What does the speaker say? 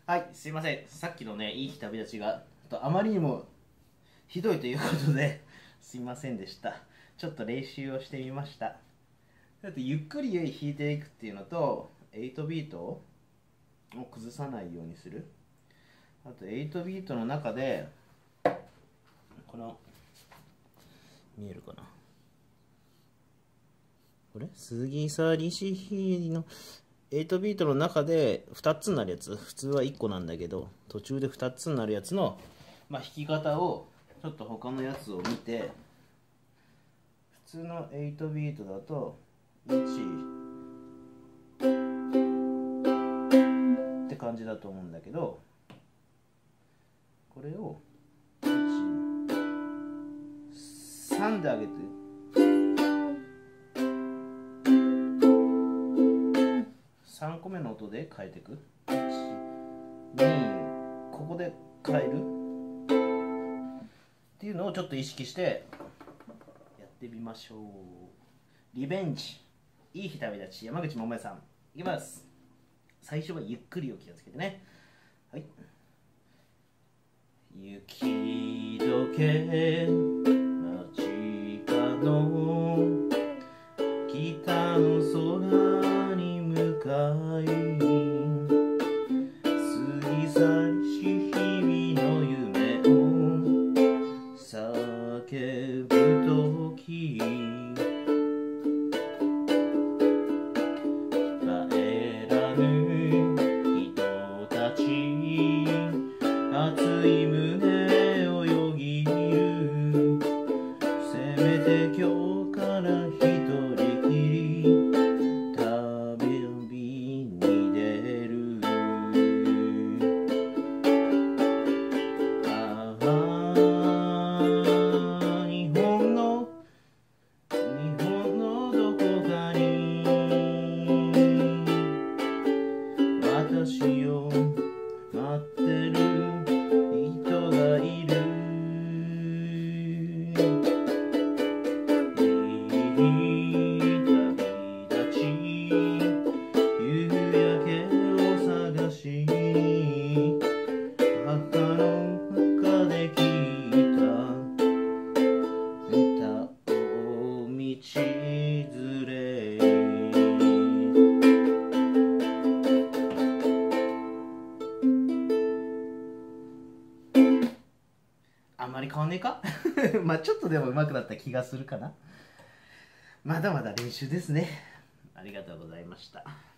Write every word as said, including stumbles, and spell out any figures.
はい、すいません。さっきのね、いい日旅立ちが、あまりにもひどいということで、すいませんでした。ちょっと練習をしてみました。だってゆっくり弾いていくっていうのと、はちビートを崩さないようにする。あとはちビートの中で、この、見えるかな。これ過ぎ去りし日のはちビートの中でふたつになるやつ、普通はいっこなんだけど途中でふたつになるやつの、まあ、弾き方をちょっと他のやつを見て、普通のはちビートだといちって感じだと思うんだけど、これをいち、さんで上げてさんこめの音で変えていく。いち、に、ここで変えるっていうのをちょっと意識してやってみましょう。リベンジ、いい日旅立ち、山口百恵さん。いきます。最初はゆっくりを気をつけてね。はい。雪解け間近の北の空に向かい、過ぎ去りし日々の夢を叫ぶとき、帰らぬ人たち、熱い胸をよぎる。せめて今日から一人きり旅に出る。ああ、日本の日本のどこかに私を待ってる人がいる。いい旅立ち、夕焼けを探しに墓の中で聞いた歌を道連れ。あんまり変わんねえかまあちょっとでも上手くなった気がするかな。まだまだ練習ですね。ありがとうございました。